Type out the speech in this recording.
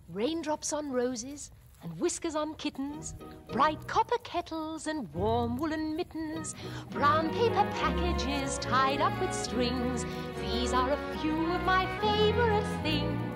Raindrops on roses and whiskers on kittens, bright copper kettles and warm woolen mittens, brown paper packages tied up with strings. These are a few of my favorite things.